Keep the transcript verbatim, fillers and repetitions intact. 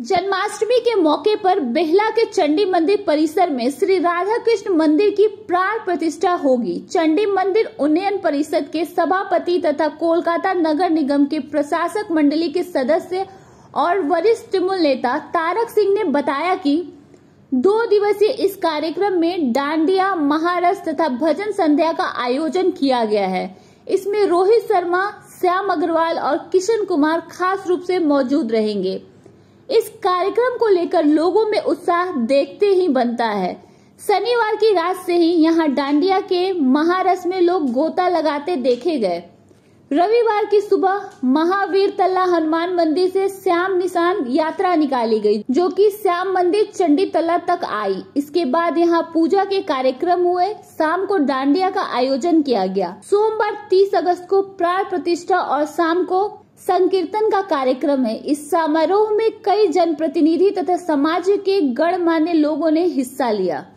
जन्माष्टमी के मौके पर बेहला के चंडी मंदिर परिसर में श्री राधा कृष्ण मंदिर की प्राण प्रतिष्ठा होगी। चंडी मंदिर उन्नयन परिषद के सभापति तथा कोलकाता नगर निगम के प्रशासक मंडली के सदस्य और वरिष्ठ तृणमूल नेता तारक सिंह ने बताया कि दो दिवसीय इस कार्यक्रम में डांडिया, महारस तथा भजन संध्या का आयोजन किया गया है। इसमें रोहित शर्मा, श्याम अग्रवाल और किशन कुमार खास रूप से मौजूद रहेंगे। इस कार्यक्रम को लेकर लोगों में उत्साह देखते ही बनता है। शनिवार की रात से ही यहां डांडिया के महारस में लोग गोता लगाते देखे गए। रविवार की सुबह महावीर तल्ला हनुमान मंदिर से श्याम निशान यात्रा निकाली गई, जो कि श्याम मंदिर चंडी तल्ला तक आई। इसके बाद यहां पूजा के कार्यक्रम हुए। शाम को डांडिया का आयोजन किया गया। सोमवार तीस अगस्त को प्राण प्रतिष्ठा और शाम को संकीर्तन का कार्यक्रम है। इस समारोह में कई जनप्रतिनिधि तथा समाज के गणमान्य लोगों ने हिस्सा लिया।